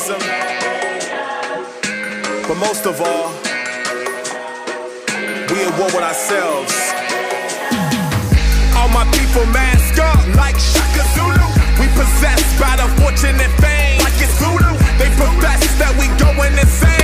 capitalism. But most of all, we at war with ourselves. All my people mask up like Shaka Zulu. We possessed by the fortune and fame like it's voodoo. They profess that we going insane.